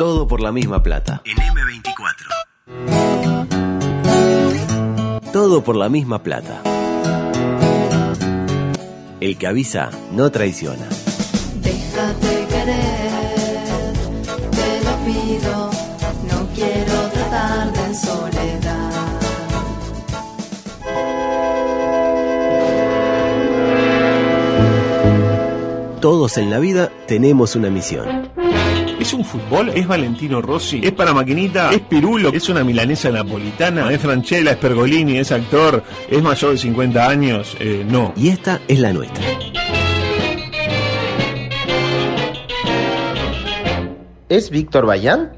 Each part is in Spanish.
Todo por la misma plata. En M24. Todo por la misma plata. El que avisa no traiciona. Déjate querer, te lo pido, no quiero tratarte en soledad. Todos en la vida tenemos una misión. ¿Es un fútbol? ¿Es Valentino Rossi? ¿Es para maquinita? ¿Es Pirulo? ¿Es una milanesa napolitana? ¿Es Franchella? ¿Es Pergolini? ¿Es actor? ¿Es mayor de 50 años? No. Y esta es la nuestra. ¿Es Víctor Bayán?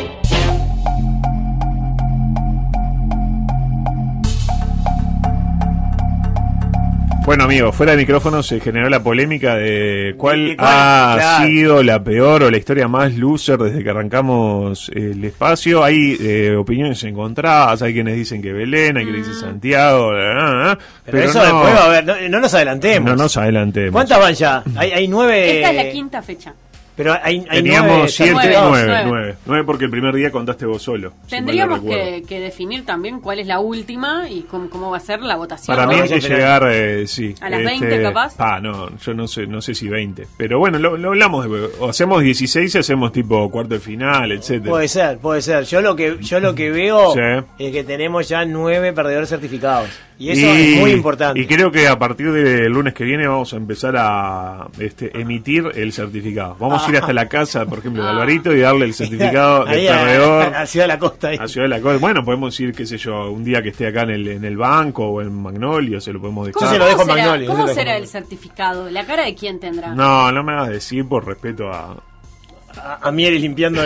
Bueno, amigos, fuera de micrófono se generó la polémica de cuál ha sido la peor o la historia más loser desde que arrancamos el espacio. Hay opiniones encontradas, hay quienes dicen que Belén, hay quienes dicen Santiago, pero eso no, después va a haber, no nos adelantemos. No nos adelantemos. ¿Cuántas van ya? Hay 9. Esta es la quinta fecha. Pero teníamos 7, 9 porque el primer día contaste vos solo. Tendríamos que definir también cuál es la última y cómo va a ser la votación. Para mí hay que llegar, sí. A las 20 capaz. No, yo no sé si 20. Pero bueno, lo hablamos, o hacemos 16 y hacemos tipo cuarto de final, etcétera. Puede ser. Yo lo que veo es que tenemos ya 9 perdedores certificados. Y eso es muy importante. Y creo que a partir del lunes que viene vamos a empezar a emitir el certificado. Vamos a ir hasta la casa, por ejemplo, de Alvarito y darle el certificado de perdedor. A Ciudad de la Costa. A Ciudad de la Costa. Bueno, podemos ir, qué sé yo, un día que esté acá en el banco o en Magnolio, se lo podemos dejar. ¿Cómo se lo dejo en Magnolio? ¿Cómo será el certificado? ¿La cara de quién tendrá? No me hagas decir por respeto a Mieres limpiando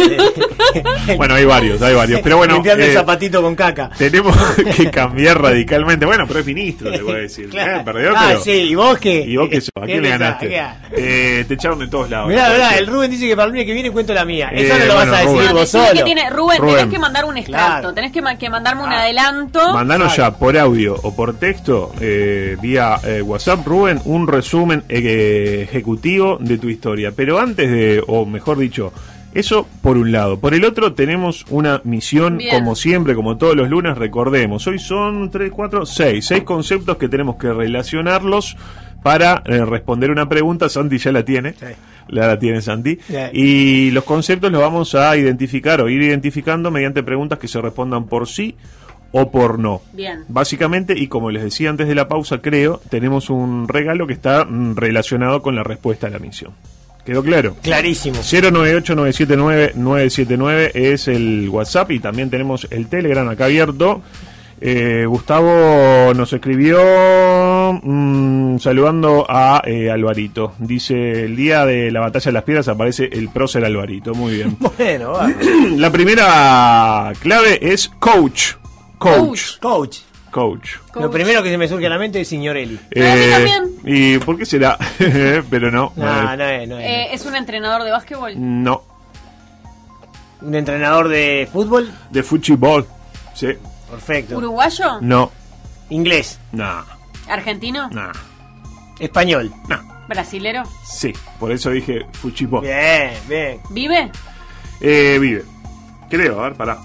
Bueno, hay varios, pero bueno, limpiando el zapatito con caca. Tenemos que cambiar radicalmente. Bueno, pero es ministro, te voy a decir. Claro. Perdedor, pero... sí, ¿y vos qué? ¿A quién le ganaste? Te echaron de todos lados. Mirá, el Rubén dice que para el lunes que viene cuento la mía. Eso no lo vas a decir vos solo. Rubén, tenés que mandar un extracto, tenés que mandarme un adelanto. Mandanos ya por audio o por texto, vía WhatsApp, Rubén, un resumen ejecutivo de tu historia. Pero antes o mejor dicho, eso por un lado. Por el otro tenemos una misión, como siempre, como todos los lunes, recordemos. Hoy son 6 conceptos que tenemos que relacionarlos para responder una pregunta. Santi ya la tiene. Sí. La tiene Santi. Sí. Y los conceptos los vamos a identificar o ir identificando mediante preguntas que se respondan por sí o por no. Bien. Básicamente, y como les decía antes de la pausa, creo, tenemos un regalo que está relacionado con la respuesta a la misión. ¿Quedó claro? Clarísimo. 098-979-979 es el WhatsApp y también tenemos el Telegram acá abierto. Gustavo nos escribió saludando a Alvarito. Dice, el día de la batalla de las piedras aparece el prócer Alvarito. Muy bien. Bueno, va. La primera clave es coach. Lo primero que se me surge a la mente es Signorelli. ¿Y por qué será? Pero no. No es. ¿Es un entrenador de básquetbol? No. ¿Un entrenador de fútbol? De fútbol, sí. Perfecto. ¿Uruguayo? No. ¿Inglés? No. ¿Argentino? No. ¿Español? No. ¿Brasilero? Sí, por eso dije fútbol. Bien. ¿Vive? Vive. Creo, a ver, pará.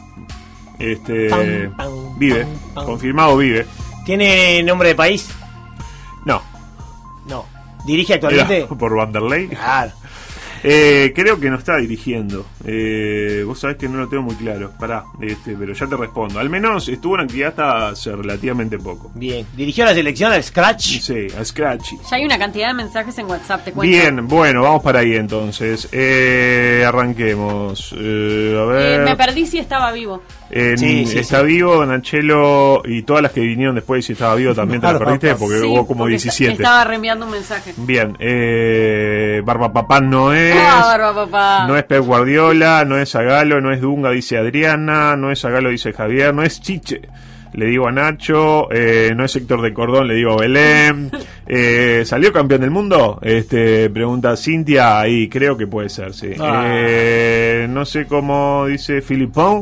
Vive. Confirmado vive. ¿Tiene nombre de país? No. ¿Dirige actualmente? ¿Por Vanderlei? Claro. Creo que no está dirigiendo. Vos sabés que no lo tengo muy claro. Pará, pero ya te respondo. Al menos estuvo en actividad hasta hace relativamente poco. Bien. ¿Dirigió la selección al Scratch? Sí, al Scratch. Ya hay una cantidad de mensajes en WhatsApp, te cuento. Bien, bueno, vamos para ahí entonces. Arranquemos. A ver. Me perdí si estaba vivo. Está vivo, Nachelo y todas las que vinieron después, si estaba vivo también te la perdiste porque hubo como 17. Estaba reenviando un mensaje. Bien, Barbapapá no es. Barbapapá. No es Pep Guardiola, no es Zagalo, no es Dunga, dice Adriana, no es Zagalo, dice Javier, no es Chiche, le digo a Nacho, no es Héctor de Cordón, le digo a Belén. ¿Salió campeón del mundo? Pregunta Cintia, ahí creo que puede ser, sí. No sé cómo dice Filipón.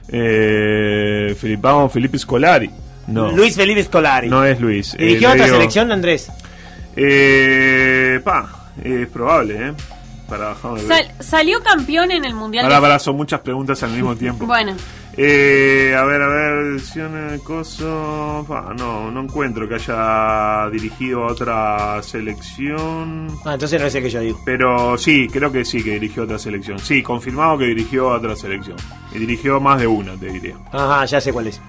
Felipe Scolari. No. Luis Felipe Scolari. No es Luis. ¿Dirigió otra selección, Andrés? Es probable, Salió campeón en el Mundial. Son muchas preguntas al mismo tiempo. Bueno. A ver, coso. No encuentro que haya dirigido a otra selección. Entonces no es el que yo digo. Pero sí, creo que sí, que dirigió a otra selección. Sí, confirmado que dirigió a otra selección. Y dirigió más de una, te diría. Ajá, ya sé cuál es.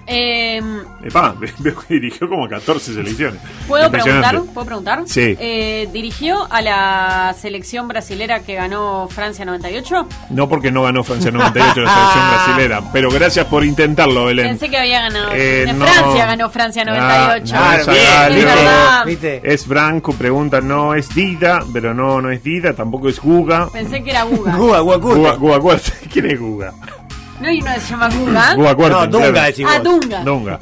Veo que dirigió como 14 selecciones. ¿Puedo preguntar? Sí. ¿Dirigió a la selección brasilera que ganó Francia 98? No, porque no ganó Francia 98 la selección brasilera, pero gracias por intentarlo, Belén. Pensé que había ganado. Francia ganó Francia 98. ¿Viste? Es Branco, pregunta, no es Dida, pero no es Dida, tampoco es Guga. Pensé que era Guga. Guga Cuarta. ¿Quién es Guga? No hay uno que se llama Guga. Guga Cuarta. No, Dunga decimos. Dunga.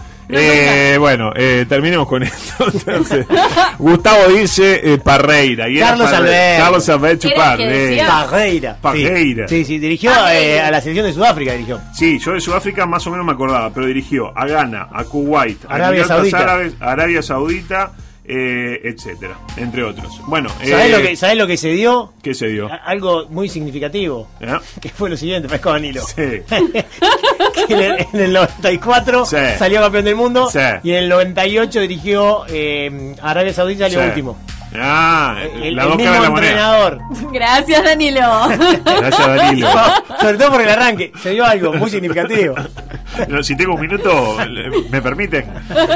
Terminemos con esto. Entonces, Gustavo dice Parreira. Y Carlos Alberto Parreira. Sí, dirigió a la selección de Sudáfrica. Sí, yo de Sudáfrica más o menos me acordaba, pero dirigió a Ghana, a Kuwait, a Arabia Saudita, etcétera, entre otros. Bueno, ¿sabés lo que se dio? ¿Qué se dio? Algo muy significativo. Que fue lo siguiente, Pescado Danilo. Sí. Que en el 94 salió campeón del mundo y en el 98 dirigió Arabia Saudita, salió último. El mismo entrenador. Gracias, Danilo. Sobre todo por el arranque. Se dio algo muy significativo. Si tengo un minuto, ¿me permite?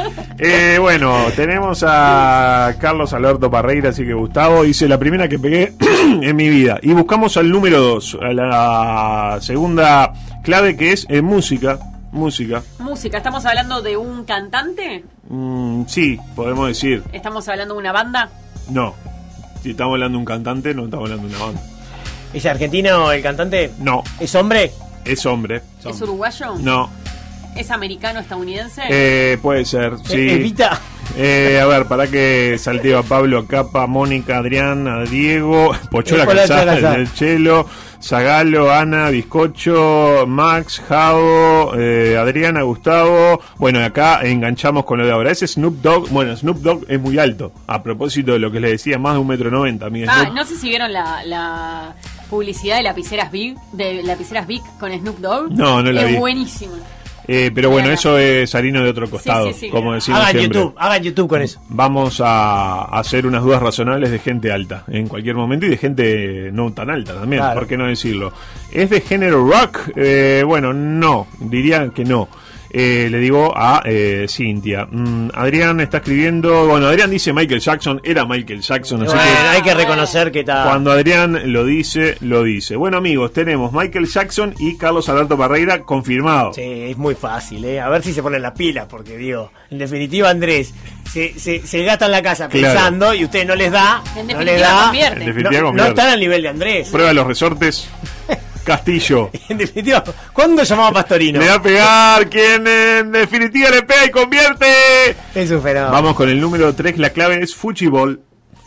Tenemos a Carlos Alberto Parreira, así que Gustavo dice la primera que pegué en mi vida. Y buscamos al número 2, a la segunda clave, que es música. Música. ¿Estamos hablando de un cantante? Sí, podemos decir. ¿Estamos hablando de una banda? No. Si estamos hablando de un cantante, no estamos hablando de una banda. ¿Es argentino el cantante? No. ¿Es hombre? Es hombre. ¿Es uruguayo? No. ¿Es americano-estadounidense? Puede ser, sí. ¿Evita? A ver, para que salteo a Pablo, a Capa, Mónica, Adrián, a Diego, Pochola Calzada, el Chelo, Zagalo, Ana, Bizcocho, Max, Javo, Adriana, Gustavo. Bueno, acá enganchamos con lo de ahora. Ese es Snoop Dogg. Bueno, Snoop Dogg es muy alto. A propósito de lo que les decía, más de 1,90 m. No sé si vieron la publicidad de lapiceras Big con Snoop Dogg. No la vi. Es buenísimo. Pero bueno, eso es harina de otro costado, como decimos siempre. Hagan YouTube con eso. Vamos a hacer unas dudas razonables de gente alta en cualquier momento y de gente no tan alta también, claro. ¿Por qué no decirlo? ¿Es de género rock? No, diría que no. Le digo a Cintia. Adrián está escribiendo. Bueno, Adrián dice Michael Jackson. Era Michael Jackson. Así que hay que reconocer que está. Cuando Adrián lo dice, lo dice. Bueno, amigos, tenemos Michael Jackson y Carlos Alberto Parreira confirmado. Sí, es muy fácil, A ver si se ponen las pilas, porque en definitiva, Andrés se gasta en la casa pensando y usted no les da. En definitiva, convierte. No están al nivel de Andrés. Prueba los resortes. Castillo. En definitiva, ¿cuándo llamaba Pastorino? Le va a pegar quien en definitiva le pega y convierte. Es un fenómeno. Vamos con el número 3. La clave es fútbol.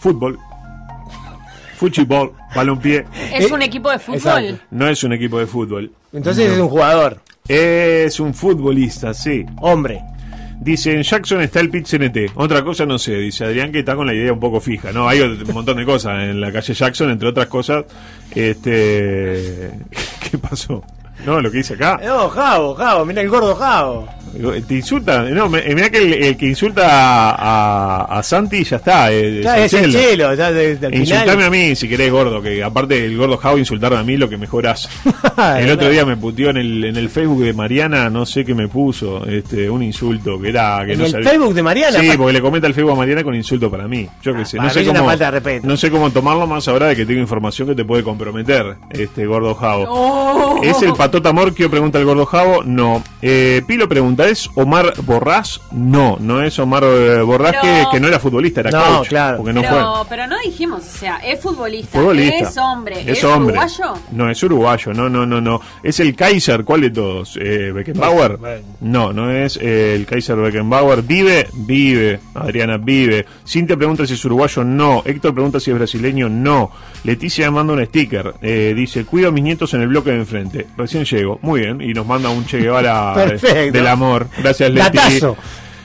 Fútbol, balompié. ¿Es un equipo de fútbol? Exacto. No es un equipo de fútbol. Entonces es un jugador. Es un futbolista, sí. Hombre. Dice, en Jackson está el Pit-CNT. Otra cosa no sé, dice Adrián, que está con la idea un poco fija, ¿no? Hay un montón de cosas en la calle Jackson, entre otras cosas. ¿Qué pasó? No, lo que dice acá. No, Javo, mira el gordo Javo. ¿Te insulta? No, mirá que el que insulta a Santi ya está. Ya es el Chelo. Insultame a mí si querés, gordo, que aparte el gordo Javo insultarme a mí lo que mejor hace. El otro día me puteó en el Facebook de Mariana, no sé qué me puso, un insulto que era que ¿En el Facebook de Mariana? Sí, porque le comenta el Facebook a Mariana con insulto para mí. Yo qué sé, no sé cómo, falta de respeto. No sé cómo tomarlo, más ahora de que tengo información que te puede comprometer, gordo Javo. ¿Es el Patota Morquio? Pregunta el gordo Javo. No. Pilo pregunta, ¿es Omar Borrás? No es Omar Borrás, que no era futbolista, era coach. Claro. Porque no fue. Pero no dijimos, o sea, es futbolista. Es hombre. ¿Es hombre. Uruguayo? No, es uruguayo. No. ¿Es el Kaiser? ¿Cuál de todos? ¿Beckenbauer? No es el Kaiser Beckenbauer. ¿Vive? Adriana vive. Cintia pregunta si es uruguayo. No. Héctor pregunta si es brasileño. No. Leticia manda un sticker. Dice, cuido a mis nietos en el bloque de enfrente. Recién llego. Muy bien. Y nos manda un Che Guevara del amor. Gracias, Leti. Datazo.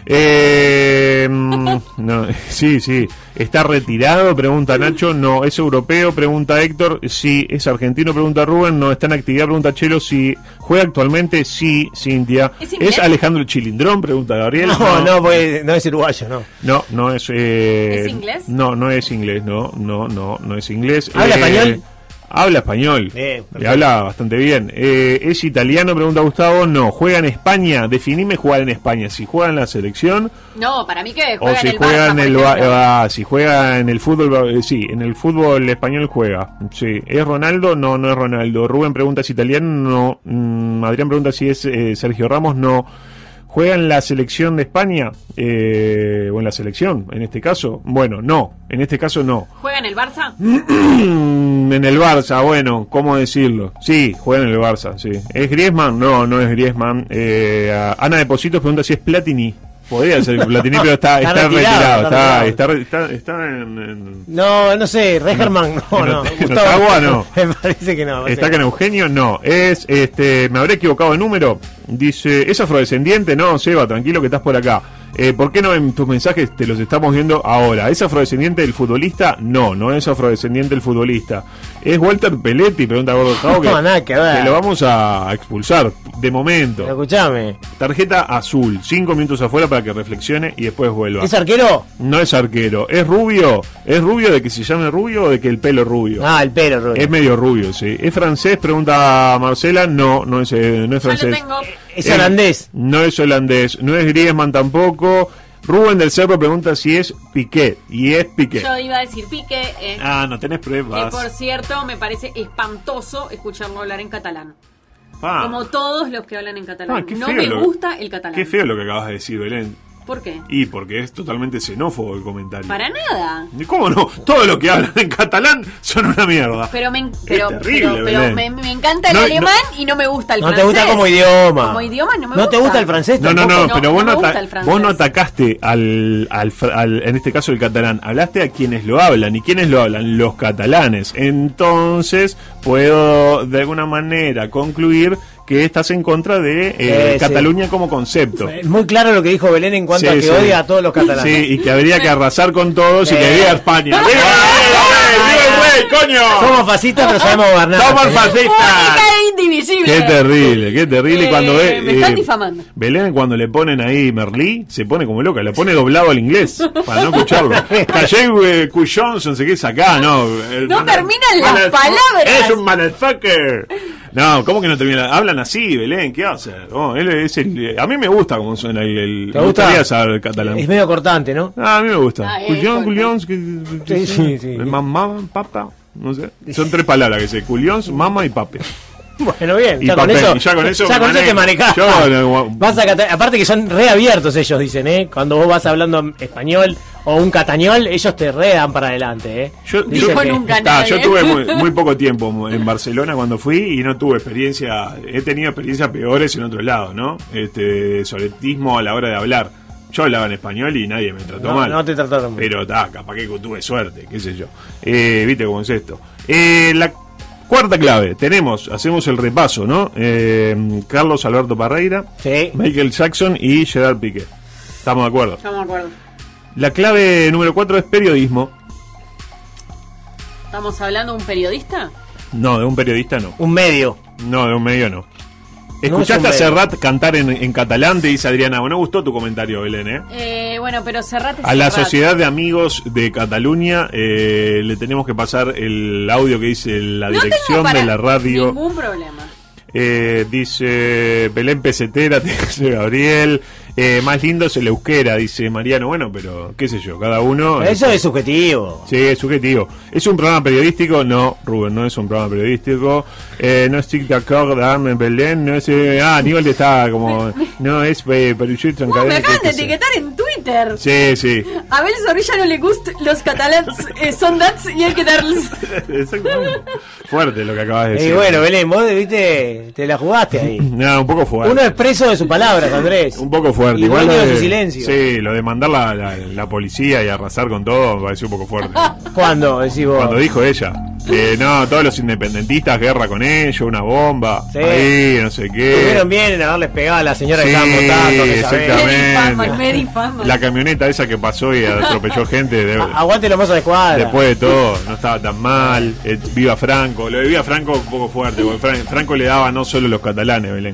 No, sí. ¿Está retirado? Pregunta Nacho. No. ¿Es europeo? Pregunta Héctor. Sí. ¿Es argentino? Pregunta Rubén. No. ¿Está en actividad? Pregunta Chelo. Sí. ¿Juega actualmente? Sí. Cintia. ¿Es Alejandro Chilindrón? Pregunta Gabriel. No es uruguayo, no. No es... ¿Es inglés? No es inglés. No es inglés. ¿Habla español? Habla español. Le habla bastante bien. ¿Es italiano? Pregunta Gustavo. No. ¿Juega en España? Definime jugar en España. Si juega en la selección... No, para mí que juega o si en el juega Barça, si juega en el fútbol, sí, en el fútbol español juega. Sí. ¿Es Ronaldo? No es Ronaldo. Rubén pregunta si es italiano. No. Adrián pregunta si es Sergio Ramos. No. ¿Juega en la selección de España? ¿O en la selección, en este caso? Bueno, no. En este caso no. ¿Juega en el Barça? En el Barça, bueno, ¿cómo decirlo? Sí, juega en el Barça, sí. ¿Es Griezmann? No es Griezmann. Ana de Positos pregunta si es Platini. Podría ser Platini, pero está retirado. Está en... No sé, Regerman, no. Ottawa, no. Me parece que no. ¿Está acá en Eugenio? No. Es, me habré equivocado de número. Dice, ¿es afrodescendiente? No, Seba, tranquilo que estás por acá. ¿Por qué no en tus mensajes te los estamos viendo ahora? ¿Es afrodescendiente el futbolista? No es afrodescendiente el futbolista. ¿Es Walter Peletti? Pregunta Gordo Jao, que nada que ver. Que lo vamos a expulsar de momento. Pero escuchame. Tarjeta azul, 5 minutos afuera para que reflexione y después vuelva. ¿Es arquero? No es arquero. ¿Es rubio? ¿Es rubio de que se llame rubio o de que el pelo es rubio? El pelo rubio. Es medio rubio, sí. ¿Es francés? Pregunta Marcela. No es francés. Yo lo tengo. ¿Es holandés? No es holandés. No es Griezmann tampoco. Rubén del Cerro pregunta si es Piqué. Y es Piqué. Yo iba a decir Piqué. No tenés pruebas. Que por cierto, me parece espantoso escucharlo hablar en catalán. Como todos los que hablan en catalán. No me gusta el catalán. Qué feo lo que acabas de decir, Belén. ¿Por qué? Y porque es totalmente xenófobo el comentario. Para nada. ¿Cómo no? Todo lo que hablan en catalán son una mierda. Pero me encanta el No, alemán y no me gusta el francés. No te gusta como idioma. Como idioma no me gusta. ¿No te gusta el francés? No, pero vos no atacaste al en este caso el catalán. Hablaste a quienes lo hablan. ¿Y quiénes lo hablan? Los catalanes. Entonces puedo de alguna manera concluir que estás en contra de Cataluña como concepto. Es muy claro lo que dijo Belén en cuanto a que odia a todos los catalanes. Sí, y que habría que arrasar con todos y que viva España. ¡Viva el rey, coño! Somos fascistas, pero sabemos gobernar. ¡Somos fascistas! Indivisible. Qué terrible cuando ve... Me están difamando. Belén, cuando le ponen ahí Merlí, se pone como loca, le pone doblado al inglés, para no escucharlo. Callé Cuyons, no sé qué es acá, no. No terminan las palabras. Es un motherfucker. No, ¿cómo que no termina? Hablan así, Belén, ¿qué hace? Él es a mí me gusta cómo suena el ¿te gusta? Saber catalán. Es medio cortante, ¿no? A mí me gusta. Culions, sí. Mamá, papa, no sé. Son 3 palabras que sé, culions, mamá y pape. Bueno, bien, ya con eso te manejás. Aparte que son reabiertos ellos, dicen, cuando vos vas hablando español o un catañol, ellos te redan para adelante, Yo tuve muy poco tiempo en Barcelona cuando fui y no tuve experiencia, he tenido experiencias peores en otros lados, ¿no? Soletismo a la hora de hablar. Yo hablaba en español y nadie me trató mal. No te trataron mal. Pero capaz que tuve suerte, qué sé yo. ¿Viste cómo es esto? La cuarta clave, hacemos el repaso, ¿no? Carlos Alberto Parreira, sí. Michael Jackson y Gerard Piqué. ¿Estamos de acuerdo? Estamos de acuerdo. La clave número 4 es periodismo. ¿Estamos hablando de un periodista? No, de un periodista no. Un medio. No, de un medio no. ¿Escuchaste a Serrat cantar en catalán? Te dice Adriana. No gustó tu comentario, Belén, Bueno, pero Serrat es a la Sociedad de Amigos de Cataluña le tenemos que pasar el audio que dice la dirección de la radio. Ningún problema. Dice Belén Pesetera, te dice Gabriel. Más lindo es el euskera, dice Mariano. Bueno, pero qué sé yo, cada uno. Eso es subjetivo. Sí, es subjetivo. ¿Es un programa periodístico? No, Rubén, no es un programa periodístico. No es en Belén, no es. Aníbal está como. No es pero yo tranquilo. Me acaban de etiquetar en Twitter. Sí. A Abel Zorrilla no le gustan los catalanes, son dats y hay que darles. Exactamente. Fuerte lo que acabas de decir. Y bueno, Belén, vos viste, te la jugaste ahí. No, un poco fuerte. Uno expreso de sus palabras, Andrés. Un poco fuerte. fuerte. Y igual de su silencio. Sí, lo de mandar la policía y arrasar con todo me pareció un poco fuerte. ¿Cuándo? Decís vos. Cuando dijo ella. No, todos los independentistas, guerra con ellos, una bomba. Sí. Ahí, no sé qué. Estuvieron bien en haberles pegado a la señora que estaban votando. Exactamente. La camioneta esa que pasó y atropelló gente. Aguante los mozos de escuadra. Después de todo, no estaba tan mal. Viva Franco. Lo de Viva Franco un poco fuerte, porque Franco le daba no solo los catalanes, Belén.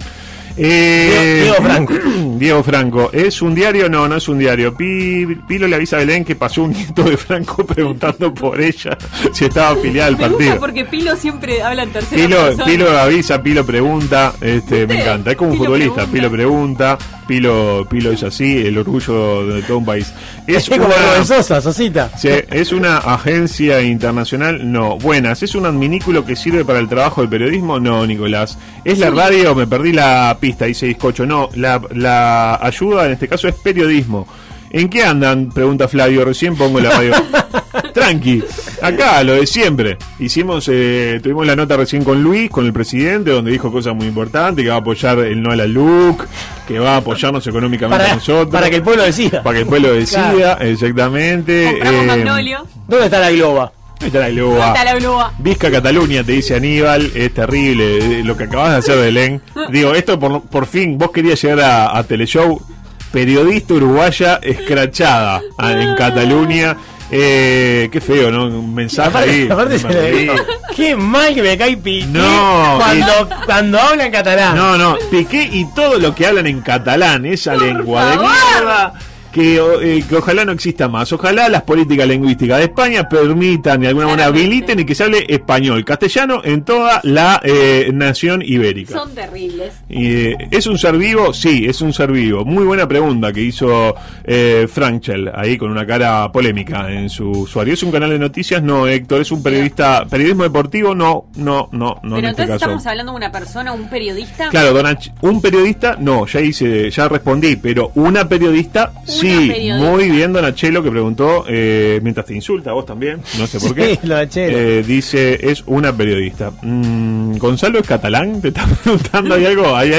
Diego Franco. ¿Es un diario? No es un diario. Pilo le avisa a Belén que pasó un nieto de Franco preguntando por ella si estaba afiliada al partido. Me gusta porque Pilo siempre habla en tercera persona. Pilo avisa, Pilo pregunta. Me encanta. Es como un futbolista. Pilo pregunta. Pilo es así, el orgullo de todo un país. Es como Sosita. Sí, es una agencia internacional. No, buenas. ¿Es un adminículo que sirve para el trabajo del periodismo? No, Nicolás. ¿Es la radio? Me perdí la pista, dice Bizcocho. No, la ayuda en este caso es periodismo. ¿En qué andan? Pregunta Flavio. Recién pongo la radio. Tranqui, acá lo de siempre. Tuvimos la nota recién con Luis, con el presidente, donde dijo cosas muy importantes, que va a apoyar el no a la LUC, que va a apoyarnos económicamente a nosotros. Para que el pueblo decida. Para que el pueblo decida, claro. Exactamente. Compramos Magnolio. ¿Dónde está la Globa? Está la Globa. Vizca Cataluña, te dice Aníbal. Es terrible lo que acabas de hacer, Belén. Digo, esto por fin, vos querías llegar a Teleshow. Periodista uruguaya escrachada en Cataluña. Qué feo, ¿no? Un mensaje ahí. Qué mal que me cae Piqué cuando habla en catalán. No, Piqué y todo lo que hablan en catalán, esa lengua de mierda. Que ojalá no exista más. Ojalá las políticas lingüísticas de España permitan, de alguna manera, habiliten y que se hable español, castellano en toda la nación ibérica. Son terribles. ¿Es un ser vivo? Sí, es un ser vivo. Muy buena pregunta que hizo Franchel, ahí con una cara polémica en su usuario. ¿Es un canal de noticias? No, Héctor. ¿Es un periodista? ¿Periodismo deportivo? No. Pero en entonces este caso estamos hablando de una persona, un periodista. Claro, un periodista, no, ya respondí, pero una periodista. Sí, muy bien, Donachelo, que preguntó, mientras te insulta, vos también, no sé por qué. Sí, dice, es una periodista. ¿Gonzalo es catalán? ¿Te estás preguntando? ¿Hay algo ahí?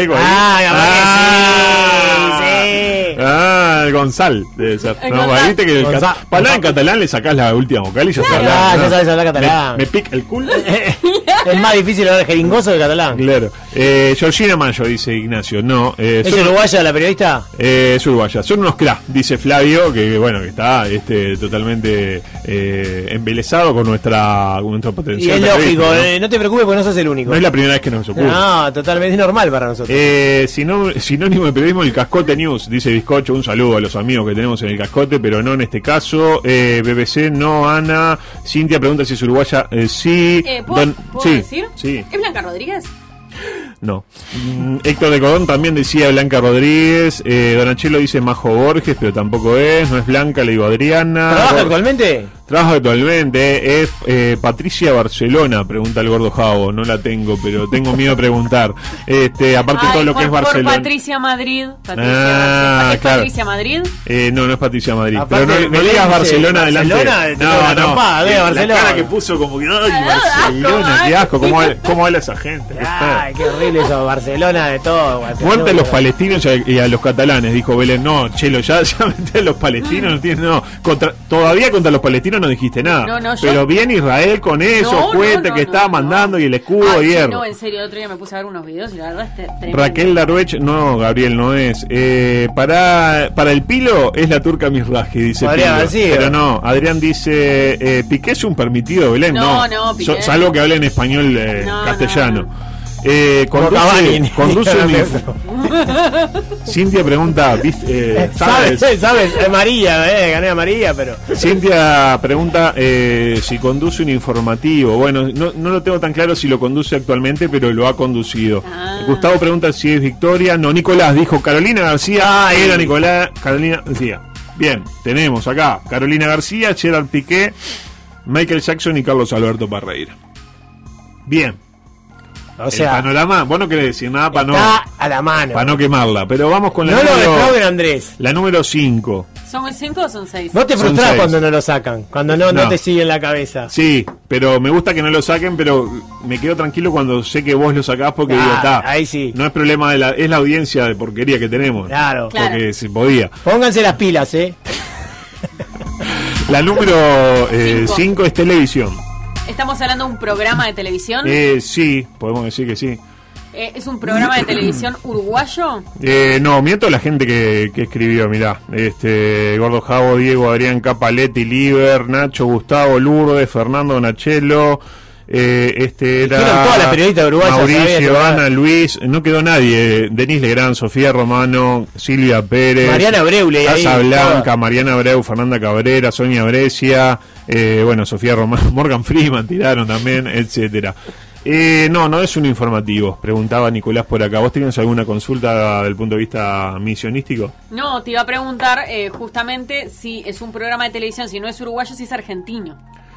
Gonzal, debe ser. Viste que para hablar en catalán le sacás la última vocal y ya se habla. Ya sabes hablar catalán. Me pica el culo. Es más difícil hablar jeringoso que catalán. Claro. Georgina Mayo, dice Ignacio. No. ¿Es uruguaya la periodista? Es uruguaya. Son unos cracks, dice Flavio, que está totalmente embelesado con nuestro potencial. Y es lógico, no te preocupes porque no sos el único. No es la primera vez que nos ocurre. No, totalmente, es normal para nosotros. Sinónimo de periodismo, el Cascote News, dice Bizcocho. Un saludo a los amigos que tenemos en el Cascote, pero no en este caso. BBC, no. Ana. Cintia pregunta si es uruguaya. Sí. ¿Puedo decir? Sí. ¿Es Blanca Rodríguez? No. Héctor de Cordón también decía Blanca Rodríguez. Donachelo dice Majo Borges, pero tampoco es. No es Blanca, le digo Adriana. ¿Trabaja actualmente? Trabaja actualmente. Es Patricia Barcelona, pregunta el Gordo Javo. No la tengo, pero tengo miedo de preguntar. Aparte todo lo que es Barcelona. Por Patricia Madrid. ¿Es claro. Patricia Madrid? No es Patricia Madrid. Aparte, pero no digas Barcelona adelante. No. La cara que puso como que ay, Barcelona, qué asco. ¿Cómo habla esa gente? Ay, qué horrible eso, Barcelona de todo. Muerte a los palestinos y a los catalanes, dijo Belén. No, Chelo, ya meter a los palestinos, todavía contra los palestinos no dijiste nada. Pero bien Israel con esos cohetes que estaba mandando y el escudo de hierro. No, en serio, el otro día me puse a ver unos videos y la verdad es tremendo. Raquel Laruech, no, Gabriel, no es. Para el Pilo es la turca Mizrahi, dice Pilo. Pero no, Adrián dice, Piqué es un permitido, Belén. No, Piqué. Salvo que hable en español castellano. Conduce Cintia pregunta, ¿sabes? María, gané a María, pero Cintia pregunta si conduce un informativo. Bueno, no lo tengo tan claro si lo conduce actualmente, pero lo ha conducido. Gustavo pregunta si es Victoria. No, Nicolás dijo Carolina García. Era Carolina García. Bien, tenemos acá Carolina García, Gerard Piqué, Michael Jackson y Carlos Alberto Parreira. Bien. O sea, el panorama, vos no querés decir nada para a la mano. Para no quemarla, pero vamos con la número. No lo defrauden, Andrés. La número 5. ¿Son 5 o son 6? ¿No te frustrás cuando no lo sacan? Cuando no te sigue en la cabeza. Sí, pero me gusta que no lo saquen, pero me quedo tranquilo cuando sé que vos lo sacás porque digo, ahí sí. No es problema es la audiencia de porquería que tenemos. Claro. Porque se podía. Pónganse las pilas, La número 5 es televisión. ¿Estamos hablando de un programa de televisión? Sí, podemos decir que sí. ¿Es un programa de televisión uruguayo? No, miento la gente que escribió, mirá. Gordo Javo, Diego, Adrián, Capaletti, Liber, Nacho, Gustavo, Lourdes, Fernando, Nachelo. Era toda la periodista uruguaya, Mauricio, Ana, Luis, no quedó nadie. Denis Legrand, Sofía Romano, Silvia Pérez, Mariana Abreu, Casa Blanca, Mariana Abreu, Fernanda Cabrera, Sonia Brescia, Sofía Romano, Morgan Freeman tiraron también, etcétera. No es un informativo, preguntaba Nicolás por acá. ¿Vos tenías alguna consulta del punto de vista misionístico? No, te iba a preguntar justamente si es un programa de televisión, si no es uruguayo, si es argentino.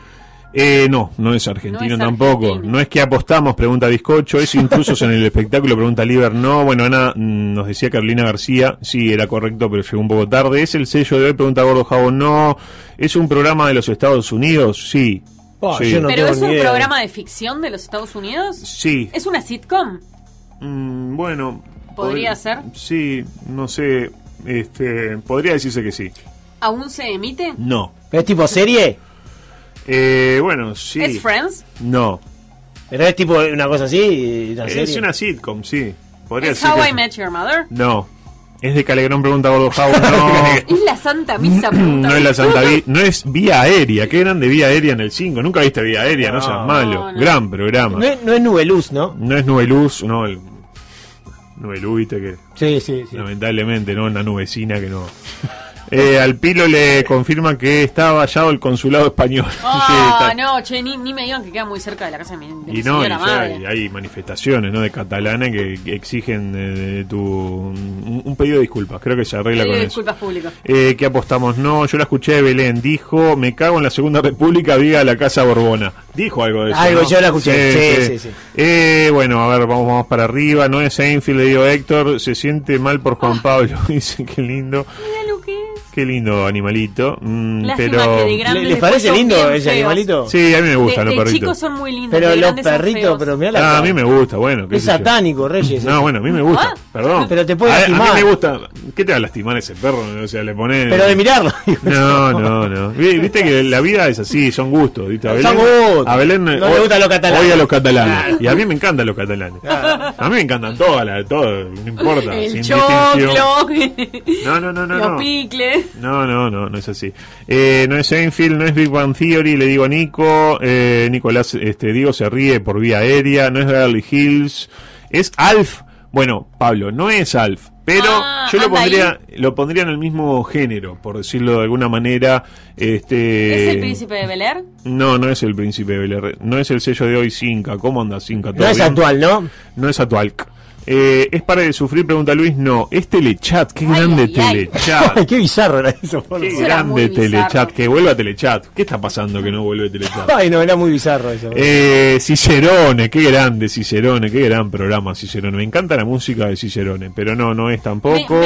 No es argentino tampoco. Argentino. No es que apostamos, pregunta Bizcocho. ¿Es intrusos en el espectáculo? Pregunta Liber. No, bueno, Ana nos decía Carolina García. Sí, era correcto, pero llegó un poco tarde. ¿Es el sello de hoy? Pregunta Gordo Javo. No. ¿Es un programa de los Estados Unidos? Sí. Sí. Yo no ¿Pero es un programa de ficción de los Estados Unidos? Sí. ¿Es una sitcom? Bueno. ¿Podría ser? Sí, no sé. Podría decirse que sí. ¿Aún se emite? No. ¿Es tipo serie? Bueno, sí. ¿Es Friends? No. ¿Pero es tipo una cosa así? ¿Una serie? Es una sitcom, sí. ¿Es How I Met Your Mother? No. Es de Calegrón, pregunta Gordo Javo. No. Es la Santa Misa, pregunta. No es la Santa Misa. No es Vía Aérea. Qué grande Vía Aérea en el 5. Nunca viste Vía Aérea, no seas malo. No. Gran programa. No es Nubeluz, ¿no? No es Nubeluz, no. Nubeluz, viste que. Sí. Lamentablemente, ¿no? Una nubecina que no. Al Pilo le confirma que está vallado el consulado español. No, che, ni me digan que queda muy cerca de la casa de mi señora madre. Hay manifestaciones, ¿no? De catalanes que exigen un pedido de disculpas. Creo que se arregla con eso. Disculpas públicas. ¿Qué apostamos? No, yo la escuché de Belén. Dijo, me cago en la Segunda República, viva la Casa Borbona. Dijo algo de eso. Algo, ¿no? Yo la escuché. Sí. Bueno, a ver, vamos para arriba. No es Seinfeld, le digo Héctor. Se siente mal por Juan Pablo. Dice, qué lindo. Mira lo que es. Qué lindo animalito. Pero ¿les parece lindo ese animalito? Sí, a mí me gustan los perritos. De chicos son muy lindos. Pero los perritos, pero mirá la a mí me gusta, bueno. Es satánico, Reyes. No, bueno, a mí me gusta. Perdón. Pero te puede lastimar. A mí me gusta. ¿Qué te va a lastimar ese perro? O sea, le pones. Pero de mirarlo. No. Viste que la vida es así, son gustos. ¿Viste? A Belén no le gustan los catalanes. Odia a los catalanes. Claro. Y a mí me encantan los catalanes. Claro. A mí me encantan todas, no importa. El choclo. No. Los picles. No es así. No es Seinfeld, no es Big Bang Theory, le digo a Nico. Nicolás, Diego se ríe por Vía Aérea, no es Beverly Hills. Es Alf. Bueno, Pablo, no es Alf, pero yo lo pondría en el mismo género, por decirlo de alguna manera. ¿Es el Príncipe de Bel-Air? No es el Príncipe de Bel-Air. No es el sello de hoy, Cinca. ¿Cómo anda Cinca? No es actual, ¿no? No es actual. ¿Es para de sufrir? Pregunta Luis. No, es Telechat. Qué grande Telechat. Qué bizarro era eso. Qué grande Telechat. Que vuelva a Telechat. ¿Qué está pasando que no vuelve Telechat? No, era muy bizarro eso. Cicerone, qué grande Cicerone. Qué gran programa Cicerone. Me encanta la música de Cicerone, pero no es tampoco.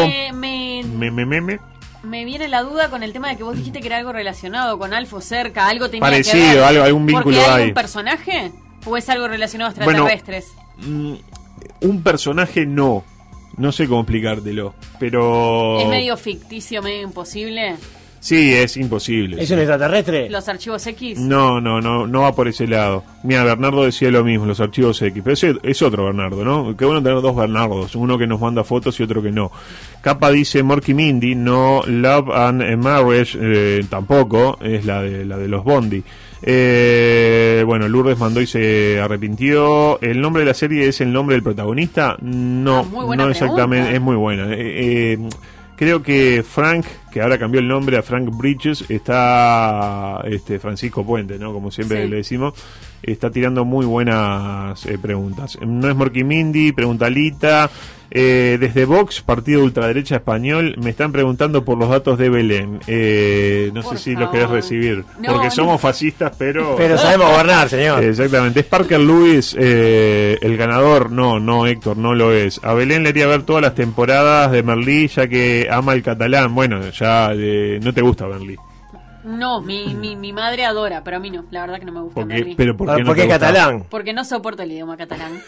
Me viene la duda con el tema de que vos dijiste que era algo relacionado con Alfo cerca, algo tenía parecido, que ver. Algún vínculo ¿Porque hay algún personaje? ¿O es algo relacionado a extraterrestres? Un personaje no sé cómo explicártelo, pero... ¿Es medio ficticio, medio imposible? Sí, es imposible. ¿Es un extraterrestre? ¿Los archivos X? No va por ese lado. Mira, Bernardo decía lo mismo, los archivos X, pero ese es otro Bernardo, ¿no? Qué bueno tener dos Bernardos, uno que nos manda fotos y otro que no. Capa dice Morky Mindy, no. Love and Marriage, tampoco, es la de los Bondi. Bueno, Lourdes mandó y se arrepintió. ¿El nombre de la serie es el nombre del protagonista? No exactamente, es muy buena. Creo que Frank, que ahora cambió el nombre a Frank Bridges, está Francisco Puente, ¿no? Como siempre le decimos, está tirando muy buenas preguntas. No es Morky Mindy, pregunta Lita. Desde Vox, partido ultraderecha español, me están preguntando por los datos de Belén. No sé si los querés recibir, porque somos fascistas, pero sabemos gobernar, señor. Exactamente. ¿Es Parker Lewis el ganador? No, Héctor, no lo es. A Belén le haría ver todas las temporadas de Merlí, ya que ama el catalán. Bueno, ya no te gusta Merlí. No, mi madre adora, pero a mí no, la verdad que no me gusta. ¿Pero por qué no es catalán? Porque no soporto el idioma catalán.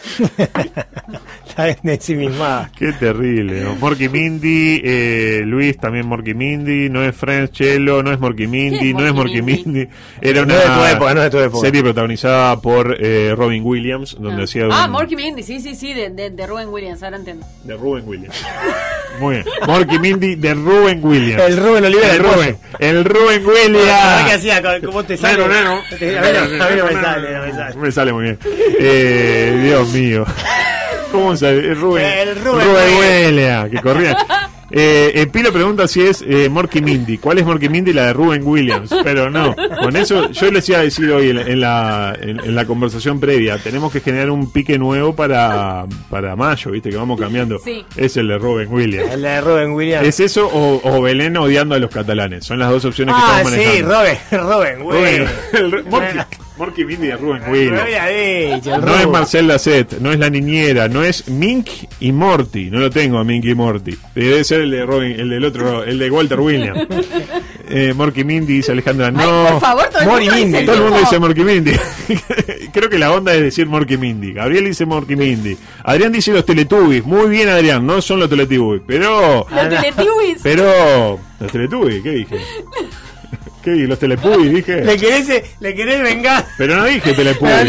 Está en sí misma. Qué terrible, ¿no? Morky Mindy, Luis también Morky Mindy, no es Friends, Chelo, no es Morky Mindy, no es Morky Mindy. Era una no es de tu época. Serie protagonizada por Robin Williams, donde hacía Morky Mindy, sí, de Robin Williams, ahora entiendo. De Robin Williams. Muy bien. Morky Mindy de Robin Williams. El Rubén Olivera, el Rubén Williams. ¿Qué hacía? ¿Cómo te sale? A mí no me sale. Me sale muy bien. Dios mío. ¿Cómo sale? Rubén Williams, que corría. Pilo pregunta si es Morky Mindy. ¿Cuál es Morky Mindy? La de Rubén Williams. Pero no, con eso yo les iba a decir hoy en la conversación previa, tenemos que generar un pique nuevo para mayo, viste, que vamos cambiando. Sí. Es el de Rubén Williams. El de Rubén Williams. ¿Es eso o Belén odiando a los catalanes? Son las dos opciones que estamos manejando. Sí, Rubén Williams. Morky Mindy de Rubén Williams. No es Marcel Lasset, no es La Niñera, no es Mink y Morty. No lo tengo a Mink y Morty. Debe ser el de Robin, el del otro, el de Walter Williams. Morky Mindy, dice Alejandra. No. Ay, por favor, todo el mundo dice Morky Mindy. Creo que la onda es decir Morky Mindy. Gabriel dice Morky Mindy. Adrián dice los Teletubbies. Muy bien, Adrián, no son los Teletubbies. Pero. ¿Los Teletubbies? Pero. ¿Los Teletubbies? ¿Qué dije? ¿Qué dije? ¿Los Telepubbies? Dije. Le querés vengar. Pero no dije Telepubbies.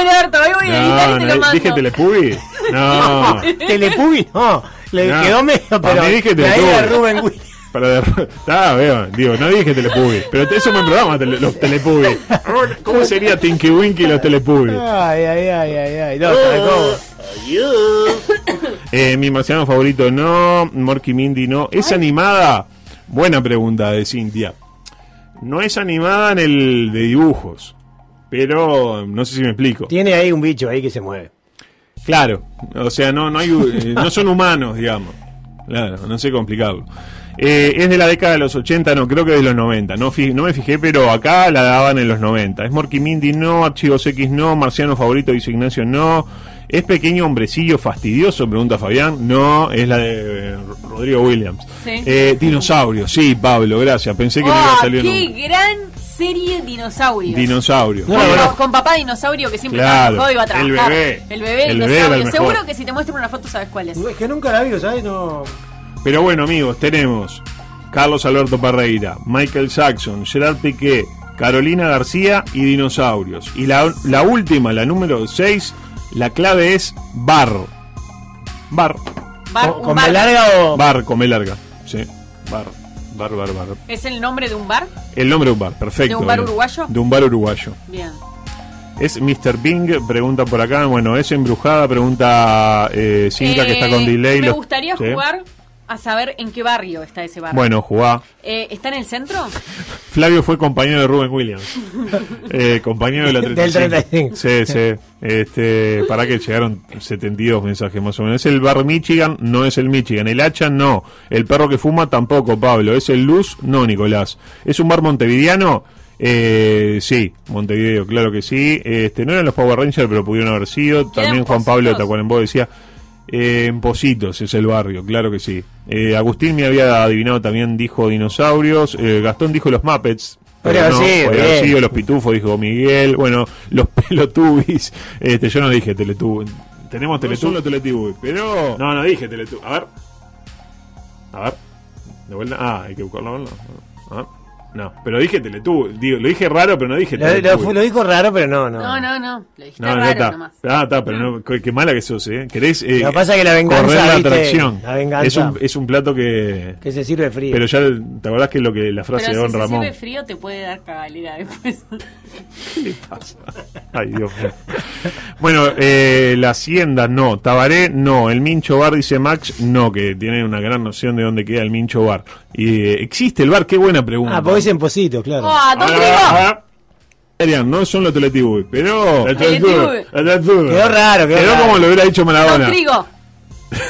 No, dije Telepubbies. No. Telepubbies, no. Quedó medio, pero. Me dije Telepubbies. Rubén Williams. No dije Telepubbies. Pero eso me programa los Telepubbies. ¿Cómo sería Tinky Winky y los Telepubbies? Ay. No, mi marciano favorito no. Morky Mindy no. ¿Es animada? Buena pregunta de Cintia. No es animada en el de dibujos, pero no sé si me explico. Tiene ahí un bicho ahí que se mueve. Claro, o sea, no hay, no son humanos, digamos. Claro, no sé complicarlo. Es de la década de los 80, no, creo que de los 90. No me fijé, pero acá la daban en los 90. Es Morky Mindy, no. Archivos X, no. Marciano favorito, dice Ignacio, no. ¿Es pequeño hombrecillo fastidioso? Pregunta Fabián. No, es la de Rodrigo Williams. Sí. Dinosaurio, sí, Pablo, gracias. Pensé que no iba a salir ¡qué gran serie Dinosaurios! Dinosaurio. Con papá dinosaurio que siempre trabajó y iba a trabajar. El bebé dinosaurio. Seguro que si te muestro una foto sabes cuál es. Es que nunca la vi, ¿sabes? No. Pero bueno, amigos, tenemos Carlos Alberto Parreira, Michael Jackson, Gerard Piqué, Carolina García y dinosaurios. Y la última, la número 6, la clave es bar. ¿Con B larga o...? Bar, con B larga, sí. Bar. ¿Es el nombre de un bar? El nombre de un bar, perfecto. ¿De un bar uruguayo? De un bar uruguayo. Bien. Es Mr. Bing, pregunta por acá. Bueno, es embrujada, pregunta Cinta, que está con delay. Me gustaría jugar a saber en qué barrio está ese bar. Bueno, jugá. ¿Está en el centro? Flavio fue compañero de Rubén Williams. Compañero de la 35. Sí. Para que llegaron 72 mensajes más o menos. ¿Es el bar Michigan? No es el Michigan. ¿El hacha? No. ¿El perro que fuma? Tampoco, Pablo. ¿Es el Luz? No, Nicolás. ¿Es un bar montevideano? Sí, Montevideo, claro que sí. No eran los Power Rangers, pero pudieron haber sido. También Juan Pablo de Tacuarembó decía en Positos es el barrio, claro que sí. Agustín me había adivinado, también dijo dinosaurios. Gastón dijo los Muppets, pero no, sí, los Pitufos, dijo Miguel. Bueno, los Pelotubbies. Yo no dije Teletubbies. Tenemos Teletubbies o Teletubbies, pero no dije Teletubbies. A ver, de vuelta. Hay que buscarlo. A ver. No, pero dije Teletubbies. Lo dije raro, pero no dije Teletubbies. Lo dijo raro, pero no. No. Lo dijiste raro nomás. Pero no, qué mala que sos, ¿eh? Querés lo que pasa es que la venganza, correr la atracción. La venganza. Es un plato que se sirve frío. Pero ya te acordás que la frase de Don Ramón. Pero si se sirve frío te puede dar cagalera después. ¿Qué le pasa? Ay, Dios mío. Bueno, la Hacienda, no. Tabaré, no. El Mincho Bar, dice Max, no, que tiene una gran noción de dónde queda el Mincho Bar. Y ¿existe el bar? Qué buena pregunta. Porque es en Positos, claro. No son los Teletubbies, pero quedó raro. Quedó como lo hubiera dicho Maradona. Trigo.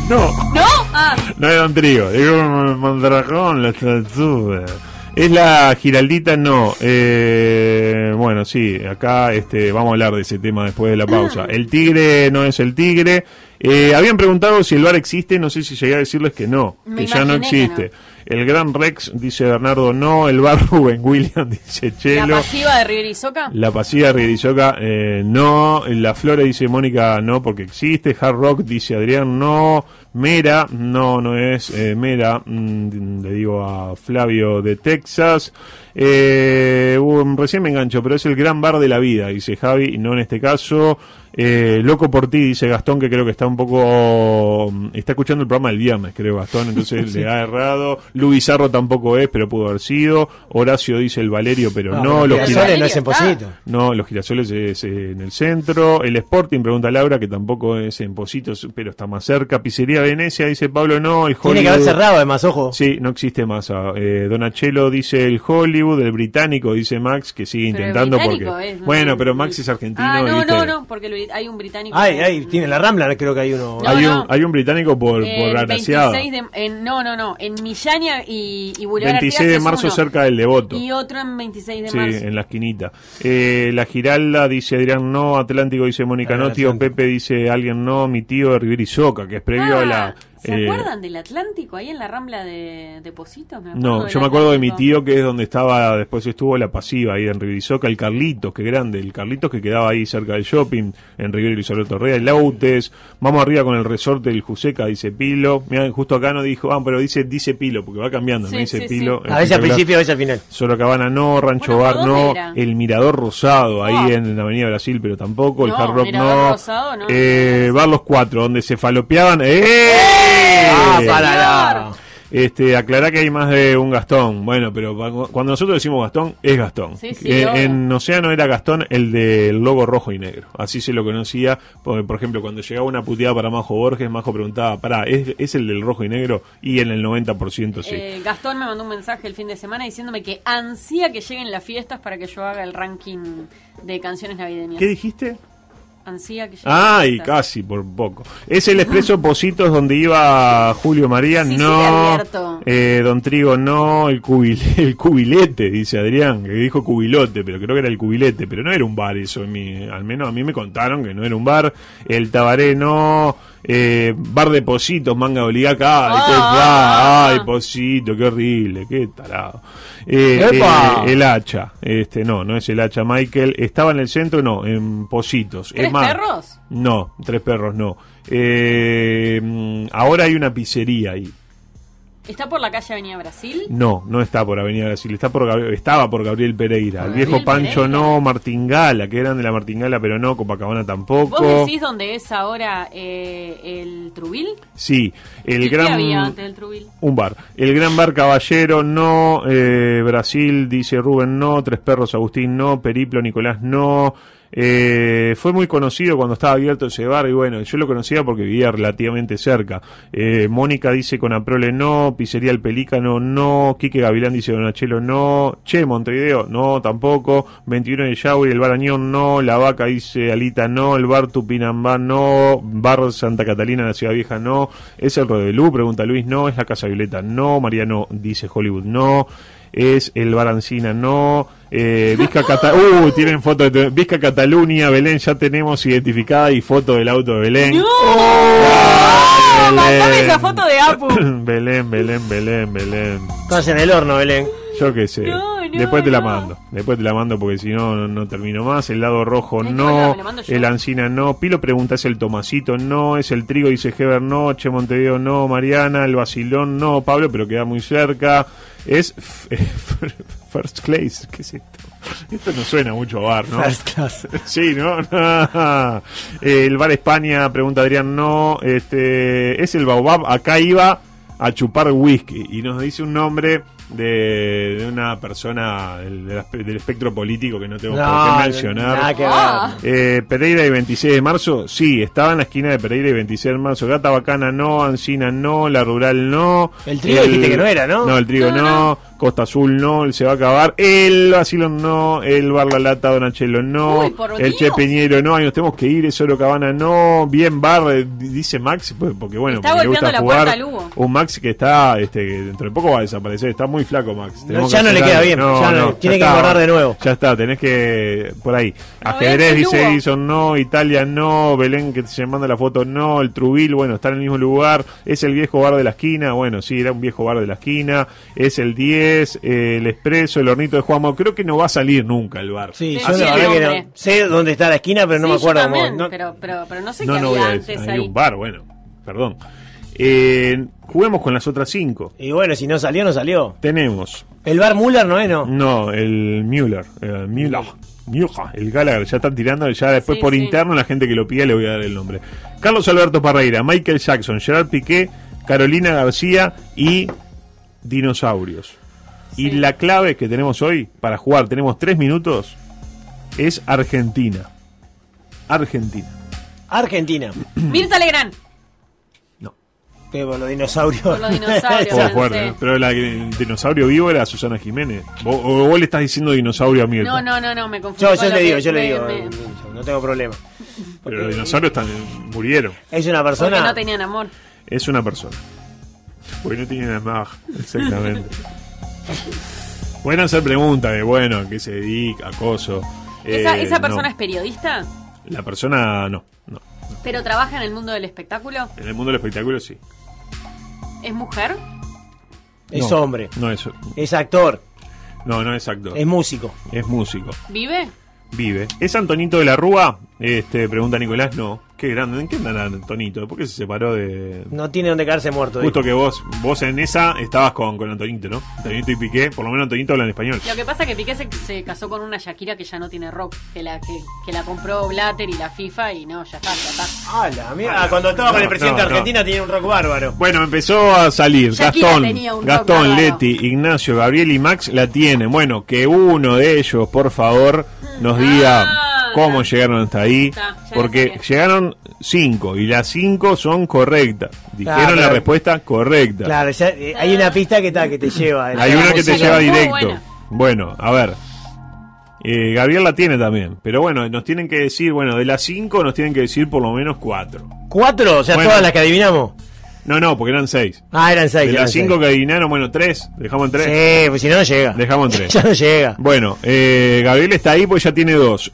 No. ¿No? Ah. No es Don Trigo. Digo, Mondragón, la tortuga. Es la Giraldita, no. Bueno, sí, acá vamos a hablar de ese tema después de la pausa. El tigre no es el tigre. Habían preguntado si el bar existe, no sé si llegué a decirles que no, que ya no existe. El Gran Rex, dice Bernardo, no. El bar Rubén Williams, dice Chelo. ¿La pasiva de River y Soca? La pasiva de River y Soca, no. La Flora, dice Mónica, no, porque existe. Hard Rock, dice Adrián, no. Mera, no es Mera, le digo a Flavio de Texas. Recién me engancho, pero es el gran bar de la vida, dice Javi, no en este caso. Loco por ti, dice Gastón, que creo que está un poco... Está escuchando el programa del viernes, creo, Gastón, entonces le ha errado. Luisarro tampoco es, pero pudo haber sido. Horacio dice el Valerio, pero no. Los girasoles no es en Posito. No, los girasoles es en el centro. El Sporting, pregunta Laura, que tampoco es en Positos, pero está más cerca. Pizzería Venecia, dice Pablo, no. El Hollywood... Tiene que haber cerrado, además, ojo. Sí, no existe más. Donachelo dice el Hollywood, el británico, dice Max, que sigue intentando porque... Es, bueno, pero Max es argentino. No, porque hay un británico. Tiene la Rambla, creo que hay uno. Hay un británico por Agraciado. En Millania y Boulevard 26 de marzo cerca del Devoto. Y otro en 26 de marzo. Sí, en la esquinita. La Giralda, dice Adrián, no. Atlántico, dice Mónica, no. Tío Pepe, dice alguien, no. Mi tío de River y Soca, que es previo a la... ¿Se acuerdan del Atlántico ahí en la Rambla de Positos? No, yo me acuerdo de mi tío, que es donde estaba, después estuvo la pasiva ahí en River y Soca, el Carlitos, que grande, el Carlitos que quedaba ahí cerca del shopping, en River y Soto Torrea, el Lautes, vamos arriba con el resorte del Juseca, dice Pilo. Mirá, justo acá no dijo, pero dice Pilo, porque va cambiando, no dice Pilo. A veces al principio, a veces al final. Sorocabana no, Rancho Bar no, el Mirador Rosado, ahí en la Avenida Brasil, pero tampoco, el Hard Rock no. Rosado, no. Bar Los Cuatro, donde se falopeaban. Aclará que hay más de un Gastón. Bueno, pero cuando nosotros decimos Gastón, es Gastón. Sí, en Océano era Gastón el del logo rojo y negro. Así se lo conocía. Por ejemplo, cuando llegaba una puteada para Majo Borges, Majo preguntaba, ¿es el del rojo y negro? Y en el 90% sí. Gastón me mandó un mensaje el fin de semana diciéndome que ansía que lleguen las fiestas para que yo haga el ranking de canciones navideñas. ¿Qué dijiste? Ansía que y casi por poco. Es el Expreso Positos donde iba Julio María, no. Don Trigo, no. El cubilete, dice Adrián, que dijo cubilote, pero creo que era el cubilete, pero no era un bar eso, al menos a mí me contaron que no era un bar. El Tabaré, no. Bar de Positos, manga obligaca. Ay, Posito, qué horrible, qué tarado. El hacha, no es el hacha, Michael. Estaba en el centro, no, en Positos. ¿Tres perros? No, Tres Perros no. Ahora hay una pizzería ahí. ¿Está por la calle Avenida Brasil? No está por Avenida Brasil, estaba por Gabriel Pereira. El viejo Pancho Pereira. No, Martingala, que eran de la Martingala, pero no, Copacabana tampoco. ¿Vos decís dónde es ahora el Trubil? Sí, ¿Qué había antes del Trubil? Un bar. El Gran Bar Caballero, no. Brasil, dice Rubén, no. Tres Perros, Agustín, no. Periplo, Nicolás, no. Fue muy conocido cuando estaba abierto ese bar y bueno, yo lo conocía porque vivía relativamente cerca. Mónica dice Conaprole no, Pizzería El Pelícano no, Quique Gavilán dice Donachelo no, Montevideo no tampoco, 21 de Yauri, el Bar Añón no, La Vaca dice Alita no, el Bar Tupinambá no, Bar Santa Catalina la Ciudad Vieja no, es el Rodelú, pregunta Luis no, es la Casa Violeta no, Mariano dice Hollywood no, es el Bar Ancina no, Vizca tienen foto de Vizca Cataluña, Belén ya tenemos identificada y foto del auto de Belén. ¡No! Mandame esa foto de Apu. Belén. Estás en el horno, Belén. Yo qué sé. Después te la mando porque si no termino más. El lado rojo no, el Ancina no. Pilo pregunta, ¿es el Tomasito? No, es el Trigo, dice Heber no, Montevideo no, Mariana, el Basilón no, Pablo, pero queda muy cerca. Es First Class, ¿qué es esto? Esto no suena mucho a bar, ¿no? First Class. Sí, ¿no? El Bar España, pregunta Adrián, no. Es el Baobab, acá iba a chupar whisky y nos dice un nombre de una persona del espectro político que no tengo por qué mencionar. Pereira y 26 de marzo, sí, estaba en la esquina de Pereira y 26 de marzo. Gata Bacana no, Ancina no, La Rural no. El Trigo dijiste que no era, ¿no? No, el Trigo no. Costa Azul no, se va a acabar, el Vacilón no, el Bar La Lata Donachelo no, Uy, el Che Peñero no, ahí nos tenemos que ir, Solo Cabana no, bien Bar, dice Max, porque bueno, está porque le golpeando gusta la jugar, puerta a Lugo. un Max que está, dentro de poco va a desaparecer, está muy flaco Max. Ya no le queda bien, tiene que engordar de nuevo. Ya está, tenés que, por ahí, No, Ajedrez dice Edison no, Italia no, Belén que se manda la foto no, el Trubil, bueno, está en el mismo lugar, es el viejo bar de la esquina, bueno, sí, era un viejo bar de la esquina, es el 10, el Expreso, el Hornito de Juanma, creo que no va a salir nunca el bar. Sí, yo la verdad que no sé dónde está la esquina, pero no me acuerdo también, cómo. Pero no sé qué había antes hay ahí. un bar, bueno, perdón. Juguemos con las otras 5. Y bueno, si no salió, no salió. Tenemos. ¿El bar Müller no es, no? No, el Müller. El Gallagher, ya están tirando, ya después por interno la gente que lo pida le voy a dar el nombre. Carlos Alberto Parreira, Michael Jackson, Gerard Piqué, Carolina García y dinosaurios. Y la clave que tenemos hoy para jugar, tenemos 3 minutos, es Argentina. Argentina. Mirta Legrand. Por los dinosaurios. Por los dinosaurios. Fuerte, pero el dinosaurio vivo era Susana Jiménez. ¿Vos le estás diciendo dinosaurio a Mirta? No, me confundí. Yo le digo, no tengo problema. Pero los dinosaurios murieron. Es una persona. Porque no tenían amor. Es una persona. Porque no tenían amor. Exactamente. Pueden hacer preguntas de, bueno, ¿a qué se dedica? Acoso. ¿Esa persona es periodista? La persona no. ¿Pero trabaja en el mundo del espectáculo? En el mundo del espectáculo sí. ¿Es mujer? Es hombre. No es. Es actor. No es actor. Es músico. Es músico. ¿Vive? Vive. ¿Es Antonito de la Rúa? Pregunta Nicolás. No. Qué grande. ¿En qué anda Antonito? ¿Por qué se separó de...? No tiene donde caerse muerto. Justo digo. Que vos en esa estabas con Antonito, ¿no? Antonito y Piqué. Por lo menos Antonito habla en español. Lo que pasa es que Piqué se casó con una Shakira que ya no tiene rock. Que la compró Blatter y la FIFA y no, ya está. Mira, cuando estaba con el presidente de Argentina tenía un rock bárbaro. Bueno, empezó a salir Shakira Gastón, Leti, Ignacio, Gabriel y Max la tienen. Bueno, que uno de ellos, por favor, nos diga cómo llegaron hasta ahí. Porque llegaron 5 y las 5 son correctas. Dijeron la respuesta correcta. Claro, ya, hay una pista que te lleva. Hay una que te lleva directo. Bueno, a ver. Gabriel la tiene también. Pero bueno, nos tienen que decir, de las 5 nos tienen que decir por lo menos 4. ¿4? O sea, todas las que adivinamos. No, porque eran 6. Eran 6. De las 5 que adivinaron, 3. Dejamos en 3. Sí, pues si no llega. Dejamos en 3. Ya no llega. Bueno, Gabriel está ahí, pues ya tiene 2.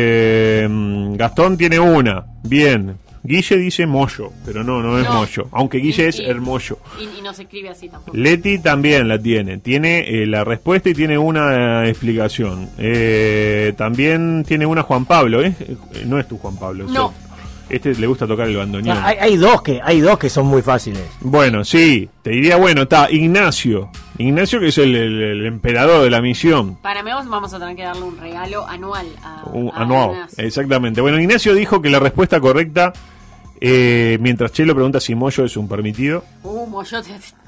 Gastón tiene 1. Bien. Guille dice Moyo, pero no es Moyo. Aunque Guille es Hermoso. Y no se escribe así tampoco. Leti también la tiene. Tiene la respuesta y tiene una explicación. También tiene una Juan Pablo. No es tu Juan Pablo. No. Le gusta tocar el bandoneón. Hay dos que son muy fáciles. Bueno, sí, te diría, está Ignacio, que es el emperador de la misión. Para mí vamos a tener que darle un regalo anual anual, Ignacio. Exactamente. Bueno, Ignacio dijo que la respuesta correcta, mientras Chelo pregunta si Moyo es un permitido. Moyo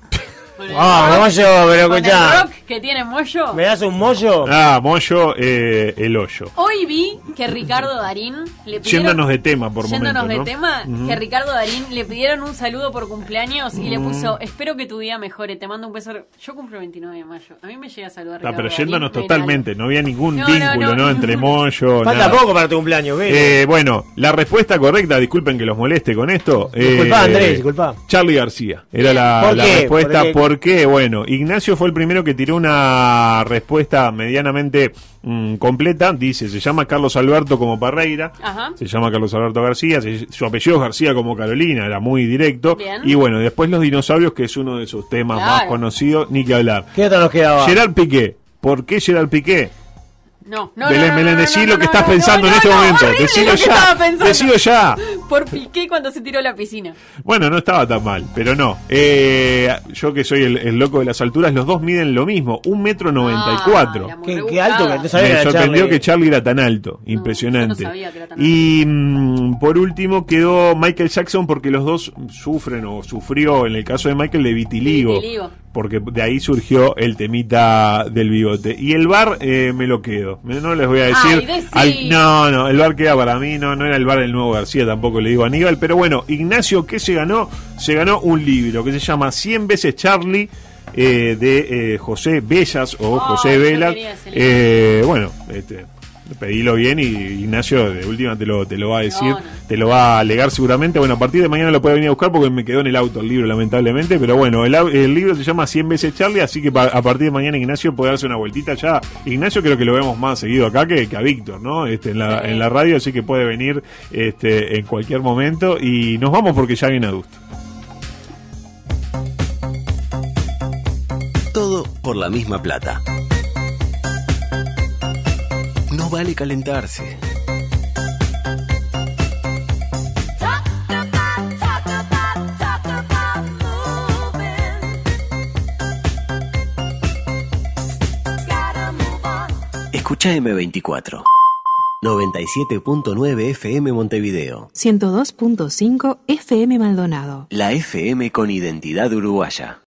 Moyo, pero escuchá. ¿El rock que tiene Moyo? ¿Me das un Moyo? Moyo, el hoyo. Hoy vi que Ricardo Darín le pidieron... Yéndonos de tema por momento, ¿no? Que Ricardo Darín le pidieron un saludo por cumpleaños y le puso, espero que tu día mejore, te mando un beso. Yo cumplo el 29 de mayo. A mí me llega a saludar Ricardo pero yéndonos Darín, totalmente, no había ningún vínculo, ¿no? Entre Moyo... Falta poco para tu cumpleaños, bueno, la respuesta correcta, disculpen que los moleste con esto. Disculpa, Andrés, disculpa. Charly García. Era la respuesta. ¿Por qué? Bueno, Ignacio fue el primero que tiró una respuesta medianamente completa. Dice, se llama Carlos Alberto como Parreira. Ajá. Se llama Carlos Alberto García. Su apellido es García como Carolina. Era muy directo. Bien. Y bueno, después los dinosaurios, que es uno de sus temas más conocidos, ni que hablar. ¿Qué otro nos quedaba? Gerard Piqué. ¿Por qué Gerard Piqué? Belén, decí lo que estás pensando en este momento. Decilo ya. Por Piqué cuando se tiró a la piscina. Bueno, no estaba tan mal, pero no. Yo que soy el loco de las alturas, los dos miden lo mismo, 1,94 m. Qué alto que no sabía. Me sorprendió que Charly era tan alto, impresionante. Yo no sabía que era tan alto. Y por último quedó Michael Jackson, porque los dos sufren o sufrió, en el caso de Michael, de vitiligo. Porque de ahí surgió el temita del bigote. Y el bar me lo quedo. No les voy a decir. No, el bar queda para mí. No era el bar del Nuevo García, tampoco le digo a Aníbal. Pero bueno, Ignacio, ¿qué se ganó? Se ganó un libro que se llama 100 veces Charly. de José Bellas o José Vela. Bueno, pedilo bien y Ignacio de última te lo va a decir, te lo va a alegar seguramente. Bueno, a partir de mañana lo puede venir a buscar porque me quedó en el auto el libro, lamentablemente, pero bueno, el libro se llama 100 veces Charlie, así que a partir de mañana Ignacio puede darse una vueltita. Ya Ignacio creo que lo vemos más seguido acá que a Víctor, ¿no? En la radio, así que puede venir en cualquier momento. Y nos vamos porque ya viene Adusto. Todo por la misma plata. No vale calentarse. Escucha M24. 97.9 FM Montevideo. 102.5 FM Maldonado. La FM con identidad uruguaya.